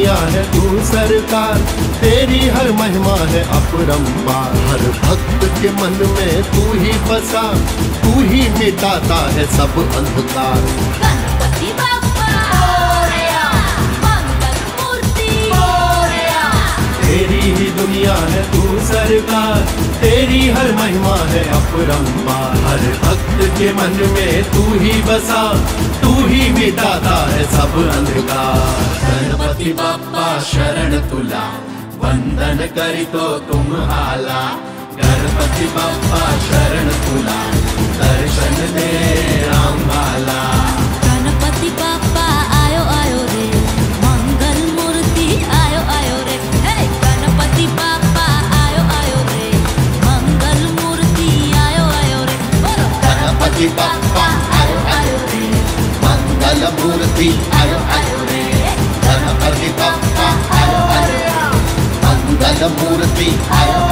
दुनिया है तू सरकार, तेरी हर महिमा है अपरंपार। हर भक्त के मन में तू ही बसा, तू ही मिटाता है सब अंधकार। गणपति बप्पा मोरया, मंगल मूर्ति मोरया। तेरी ही दुनिया है तू सरकार, तेरी हर महिमा है अपरंपार। हर भक्त के मन में तू ही बसा, तू ही मिटाता है सब अंधकार। गणपति बाप्पा शरण तुला, वंदन करी तो तुम हाला। गणपति बाप्पा शरण तुला, दर्शन दे रामबाला। गणपति बाप्पा आयो आयो रे, मंगल मूर्ति आयो आयो रे। हे गणपति बाप्पा आयो आयो रे, मंगल मूर्ति आयो आयो रे। बोलो गणपति बाप्पा आयो आयो रे, मंगल मूर्ति आयो आयो रे। गणपति बाप्पा आयो आयो रे, मंगल मूर्ति आयो